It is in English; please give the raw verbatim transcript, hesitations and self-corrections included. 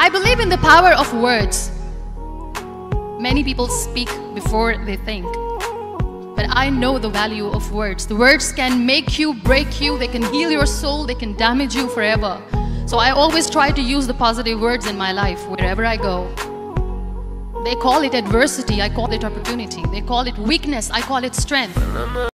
I believe in the power of words. Many people speak before they think. But I know the value of words. The words can make you, break you, they can heal your soul, they can damage you forever. So I always try to use the positive words in my life wherever I go. They call it adversity, I call it opportunity. They call it weakness, I call it strength.